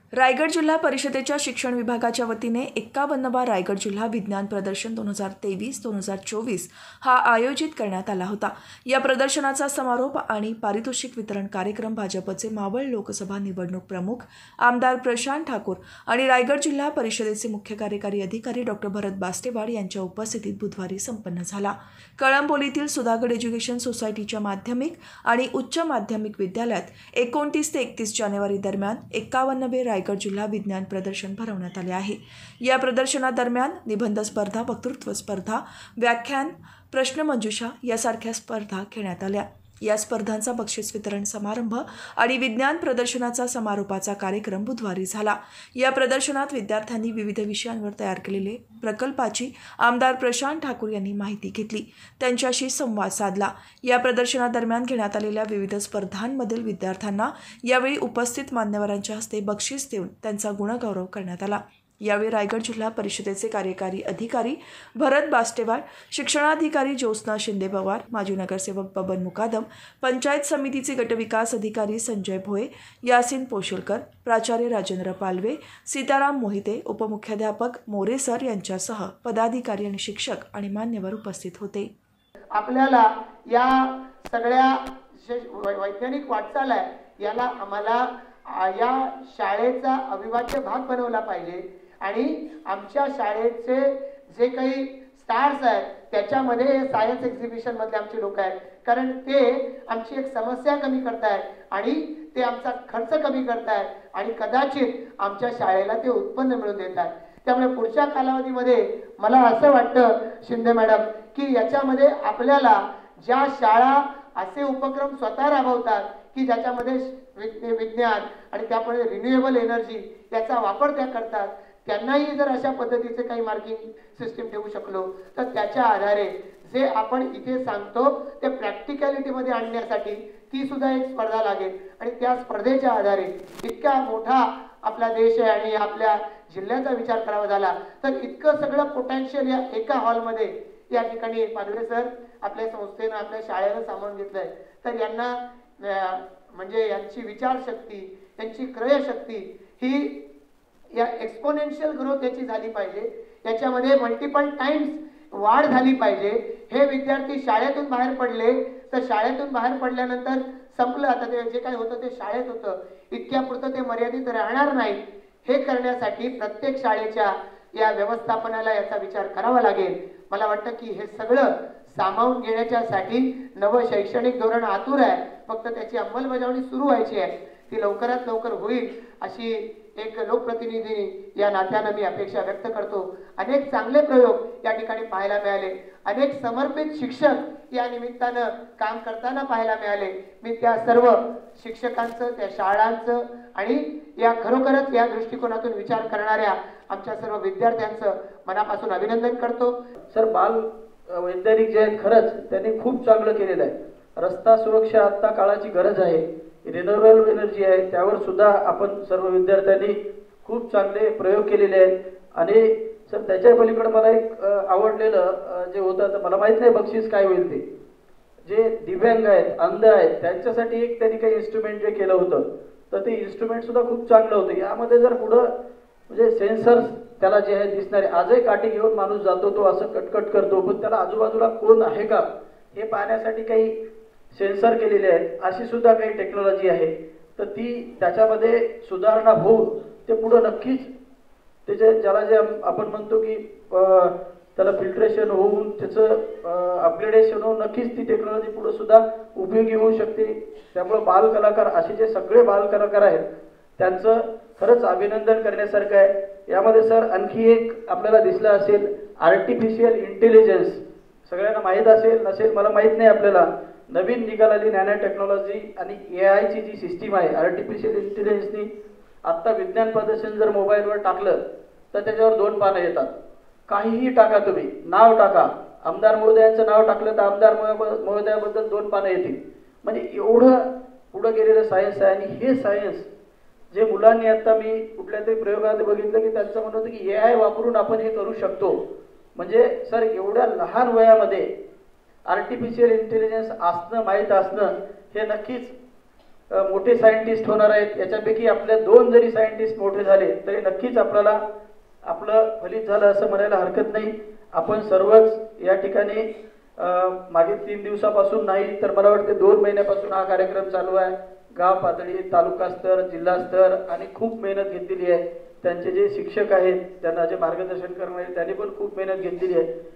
रायगड जिल्हा परिषदेच्या शिक्षण विभागाच्या वतीने 51वा रायगड जिल्हा विज्ञान प्रदर्शन 2023-2024 हा आयोजित करण्यात आला होता। या प्रदर्शनाचा समारोप आणि पारितोषिक वितरण कार्यक्रम भाजपचे मावळ लोकसभा निवडणूक प्रमुख आमदार प्रशांत ठाकूर आणि रायगड जिल्हा परिषदेचे मुख्य कार्यकारी अधिकारी डॉ. भरत बास्टेवाड यांच्या उपस्थितीत बुधवारी संपन्न झाला। कळंबोलीतील सुधागड एज्युकेशन सोसायटीच्या माध्यमिक आणि उच्च माध्यमिक विद्यालयात 29 ते 31 जानेवारी दरम्यान 51वे रायगड जिल्हा विज्ञान प्रदर्शन भरवण्यात आले आहे। या प्रदर्शनादरम्यान निबंध स्पर्धा, वक्तृत्व स्पर्धा, व्याख्यान, प्रश्नमंजुषा यासारख्या स्पर्धा घेण्यात आल्या। या स्पर्धांचा बक्षीस वितरण समारंभ आणि विज्ञान प्रदर्शनाचा समारोपाचा कार्यक्रम बुधवारी झाला। या प्रदर्शनात विद्यार्थ्यांनी विविध विषयांवर तयार केलेले प्रकल्पाची आमदार प्रशांत ठाकूर यांनी माहिती घेतली, त्यांच्याशी संवाद साधला। या प्रदर्शनादरम्यान घेण्यात आलेल्या विविध स्पर्धांमधील विद्यार्थ्यांना यावेळी उपस्थित मान्यवरांच्या हस्ते बक्षीस देऊन त्यांचा गुणगौरव करण्यात आला। यावेळी रायगड जिल्हा परिषदेचे कार्यकारी अधिकारी भरत बास्टेवाड, शिक्षणाधिकारी ज्योत्स्ना शिंदे पवार, माजी नगरसेवक बबन मुकादम, पंचायत समितीचे गटविकास अधिकारी संजय भोये, यासिन पोशिलकर, प्राचार्य राजेंद्र पालवे, सीताराम मोहिते, उपमुख्याध्यापक मोरे सर यांच्यासह पदाधिकारी आणि शिक्षक आणि मान्यवर उपस्थित होते। आपल्याला या सगळ्या वैज्ञानिक वाटचाल आहे याला आम्हाला या शाळेचा अविभाज्य भाग बनवला पाहिजे आणि आमच्या शाळेचे जे काही स्टार्स आहेत त्याच्यामध्ये सायन्स एक्झिबिशन मधले आमचे लोक आहेत, कारण ते आमची एक समस्या कमी करतायत आणि ते आमचा खर्च कमी करतायत आणि कदाचित आमच्या शाळेला ते उत्पन्न मिळवून देतात। त्यामुळे पुढच्या कालावधीमध्ये मला असं वाटतं शिंदे मॅडम की याच्यामध्ये आपल्याला ज्या शाळा असे उपक्रम स्वतः राबवतात की ज्याच्यामध्ये विज्ञान आणि त्यामुळे रिन्युएबल एनर्जी याचा वापर त्या करतात, त्यांनाही जर अशा पद्धतीचे काही मार्किंग सिस्टीम ठेवू शकलो तर त्याच्या आधारे जे आपण इथे सांगतो ते प्रॅक्टिकॅलिटी मध्ये आणण्यासाठी ती सुद्धा एक स्पर्धा लागेल आणि त्या स्पर्धेच्या आधारे इतका मोठा आपला देश आहे आणि आपल्या जिल्ह्याचा विचार करावा झाला तर इतकं सगळं पोटेन्शियल या एका हॉलमध्ये या ठिकाणी पालवे सर आपल्या संस्थेनं आपल्या शाळेनं सामावून घेतलंय। तर यांना म्हणजे यांची विचारशक्ती, यांची क्रयशक्ती ही या एक्सपोनेन्शियल ग्रोथ याची झाली पाहिजे, याच्यामध्ये मल्टिपल टाइम्स वाढ झाली पाहिजे। हे विद्यार्थी शाळेतून बाहेर पडले तर शाळेतून बाहेर पडल्यानंतर संपलं, आता ते जे काही होतं ते शाळेत होतं, इतक्यापुरतं ते मर्यादित राहणार नाही। हे करण्यासाठी प्रत्येक शाळेच्या या व्यवस्थापनाला याचा विचार करावा लागेल। मला वाटतं की हे सगळं सामावून घेण्याच्यासाठी नवं शैक्षणिक धोरण आतुर आहे, फक्त त्याची अंमलबजावणी सुरू व्हायची आहे, ती लवकरात लवकर होईल अशी एक लोकप्रतिनिधी या नात्याने मी अपेक्षा व्यक्त करतो। अनेक चांगले प्रयोग या ठिकाणी पाहायला मिळाले, अनेक समर्पित शिक्षक या निमित्तानं काम करताना पाहायला मिळाले। मी त्या सर्व शिक्षकांचं, त्या शाळांचं आणि या खरोखरच या दृष्टिकोनातून विचार करणाऱ्या आमच्या सर्व विद्यार्थ्यांचं मनापासून अभिनंदन करतो। सर, बाल वैज्ञानिक जे आहेत खरंच त्यांनी खूप चांगलं केलेलं आहे। रस्ता सुरक्षा आता काळाची गरज आहे, रिन्युएबल एनर्जी आहे, त्यावर सुद्धा आपण सर्व विद्यार्थ्यांनी खूप चांगले प्रयोग केलेले आहेत। आणि सर त्याच्या पलीकडे मला एक आवडलेलं जे होतं, तर मला माहित नाही बक्षीस काय होईल ते, जे दिव्यांग आहेत, अंध आहेत, त्यांच्यासाठी एक त्यांनी काही इन्स्ट्रुमेंट जे केलं होतं तर ते इन्स्ट्रुमेंट सुद्धा खूप चांगलं होतं। यामध्ये जर पुढं म्हणजे सेन्सर्स त्याला जे आहे दिसणारे, आजही काठी घेऊन माणूस जातो, तो असं कटकट करतो, पण त्याला आजूबाजूला कोण आहे का हे पाहण्यासाठी काही सेन्सर केलेले आहेत, अशी सुद्धा काही टेक्नॉलॉजी आहे। तर ती त्याच्यामध्ये सुधारणा होऊन ते पुढं नक्कीच त्याचे ज्याला जे आपण म्हणतो की त्याला फिल्ट्रेशन होऊन त्याचं अपग्रेडेशन होऊन नक्कीच ती टेक्नॉलॉजी पुढे सुद्धा उपयोगी होऊ शकते। त्यामुळे बाल कलाकार असे जे सगळे बाल कलाकार आहेत त्यांचं खरंच अभिनंदन करण्यासारखं आहे। यामध्ये सर आणखी एक आपल्याला दिसलं असेल आर्टिफिशियल इंटेलिजन्स, सगळ्यांना माहीत असेल नसेल मला माहीत नाही, आपल्याला नवीन निघालेली नॅनो टेक्नॉलॉजी आणि AI ची जी सिस्टीम आहे आर्टिफिशियल इंटेलिजन्सनी, आत्ता विज्ञान प्रदर्शन जर मोबाईलवर टाकलं तर त्याच्यावर 2 पानं येतात, काहीही टाका तुम्ही, नाव टाका, आमदार महोदयांचं नाव टाकलं तर आमदार महोदयाबद्दल 2 पानं येतील। म्हणजे एवढं पुढे गेलेलं सायन्स आहे। आणि हे सायन्स जे मुलांनी आता मी कुठल्या तरी प्रयोगात बघितलं की त्यांचं म्हणणं होतं की AI वापरून आपण हे करू शकतो। म्हणजे सर एवढ्या लहान वयामध्ये आर्टिफिशियल इंटेलिजन्स असणं, माहीत असणं हे नक्कीच मोठे सायंटिस्ट होणार आहेत. याच्यापैकी आपल्या 2 जरी सायंटिस्ट मोठे झाले तरी नक्कीच आपल्याला आपलं फलित झालं असं म्हणायला हरकत नाही. आपण सर्वच या ठिकाणी मागील 3 दिवसापासून नाही तर मला वाटतं 2 महिन्यापासून हा कार्यक्रम चालू आहे. गाव पातळी, तालुका स्तर, जिल्हा स्तर आणि खूप मेहनत घेतलेली आहे. त्यांचे जे शिक्षक आहेत, त्यांना जे मार्गदर्शन करणारे त्यांनी पण खूप मेहनत घेतलेली आहे.